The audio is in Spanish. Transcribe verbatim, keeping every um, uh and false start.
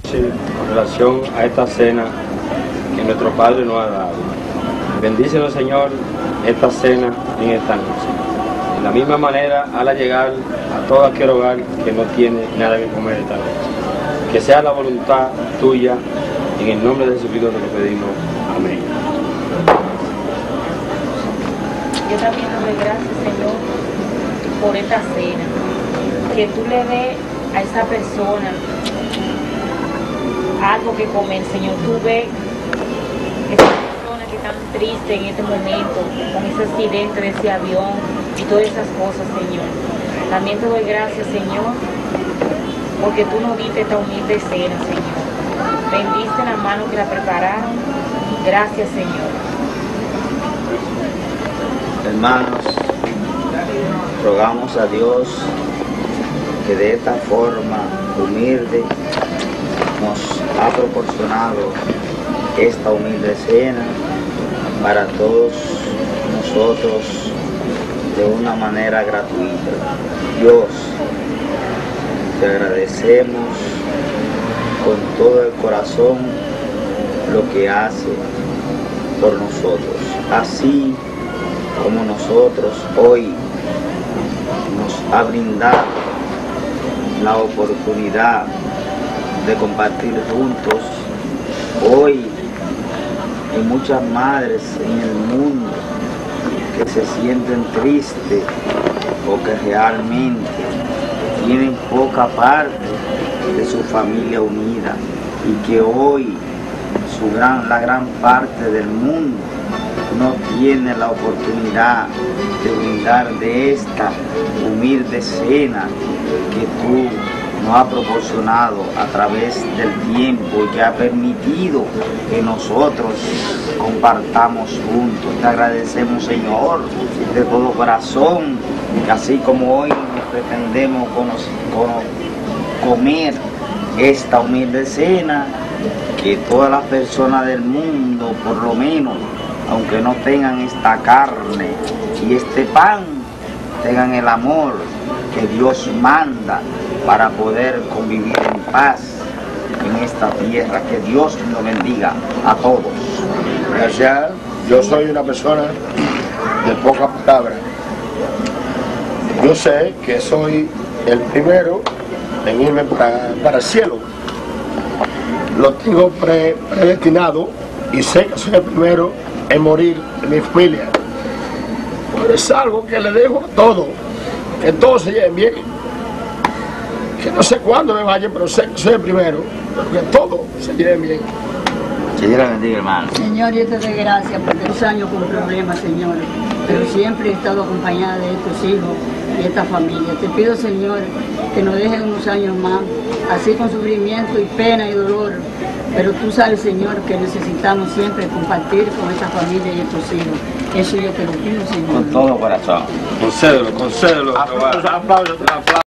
Con relación a esta cena que nuestro Padre nos ha dado. Bendícenos, Señor, esta cena en esta noche. De la misma manera, hazla llegar a todo aquel hogar que no tiene nada que comer esta noche. Que sea la voluntad tuya, en el nombre de Jesucristo te lo pedimos. Amén. Yo también te doy gracias, Señor, por esta cena. Que tú le des a esa persona algo que comer, Señor. Tú ves esas personas que están tristes en este momento con ese accidente de ese avión y todas esas cosas, Señor. También te doy gracias, Señor, porque tú nos diste esta humilde cena, Señor. Bendice la mano que la prepararon. Gracias, Señor. Hermanos, rogamos a Dios que de esta forma humilde nos ha proporcionado esta humilde cena para todos nosotros de una manera gratuita. Dios, te agradecemos con todo el corazón lo que hace por nosotros, así como nosotros hoy nos ha brindado la oportunidad de compartir juntos. Hoy hay muchas madres en el mundo que se sienten tristes o que realmente tienen poca parte de su familia unida y que hoy su gran, la gran parte del mundo no tiene la oportunidad de brindar de esta humilde cena que tú nos has proporcionado a través del tiempo y que ha permitido que nosotros compartamos juntos. Te agradecemos, Señor, de todo corazón, que así como hoy nos pretendemos comer esta humilde cena, que todas las personas del mundo, por lo menos, aunque no tengan esta carne y este pan, tengan el amor que Dios manda para poder convivir en paz en esta tierra. Que Dios nos bendiga a todos. Gracias. Yo soy una persona de poca palabra. Yo sé que soy el primero en irme para, para el cielo. Lo tengo pre, predestinado y sé que soy el primero en morir en mi familia. Pero es algo que le dejo a todos, que todos se lleven bien. Que no sé cuándo me vayan, pero sé que soy el primero, pero que todos se lleven bien. Señor, la bendiga, hermano. Señor, yo te doy gracias por dos años con problemas, Señor, pero siempre he estado acompañada de estos hijos y esta familia. Te pido, Señor, que nos dejen unos años más, así con sufrimiento y pena y dolor, pero tú sabes, Señor, que necesitamos siempre compartir con esta familia y estos hijos. Eso yo te lo pido, Señor. Con todo corazón. Concédelo, concédelo. Aplausos, aplausos, aplausos.